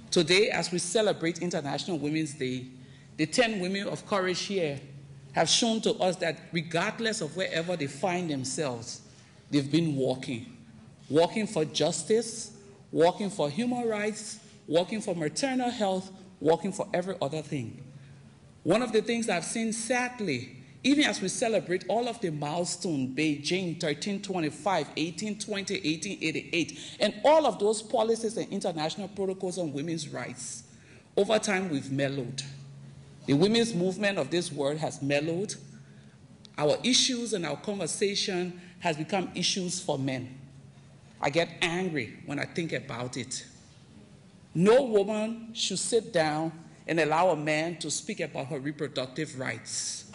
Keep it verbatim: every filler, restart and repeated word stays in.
Today, as we celebrate International Women's Day, the ten women of courage here have shown to us that regardless of wherever they find themselves, they've been walking. Walking for justice, walking for human rights, walking for maternal health, walking for every other thing. One of the things I've seen, sadly, even as we celebrate all of the milestones, Beijing, thirteen twenty-five, eighteen twenty, eighteen eighty-eight, and all of those policies and international protocols on women's rights, over time we've mellowed. The women's movement of this world has mellowed. Our issues and our conversation has become issues for men. I get angry when I think about it. No woman should sit down and allow a man to speak about her reproductive rights.